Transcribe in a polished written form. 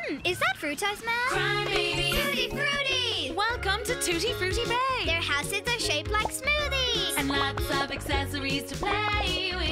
Is that Fructose smell? Cry baby. Tutti Frutti! Welcome to Tutti Frutti Bay. Their houses are shaped like smoothies. And lots of accessories to play with.